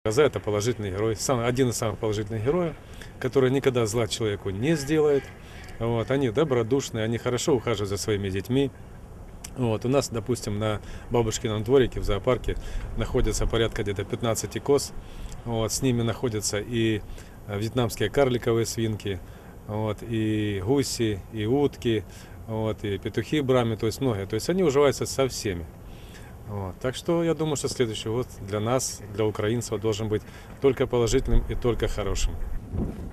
Коза – это положительный герой, один из самых положительных героев, который никогда зла человеку не сделает. Вот, они добродушные, они хорошо ухаживают за своими детьми. Вот, у нас, допустим, на бабушкином дворике в зоопарке находится порядка где-то 15 коз. Вот, с ними находятся и вьетнамские карликовые свинки, вот, и гуси, и утки, вот, и петухи брами, то есть многие. То есть они уживаются со всеми. Вот. Так что я думаю, что следующий год для нас, для украинцев, должен быть только положительным и только хорошим.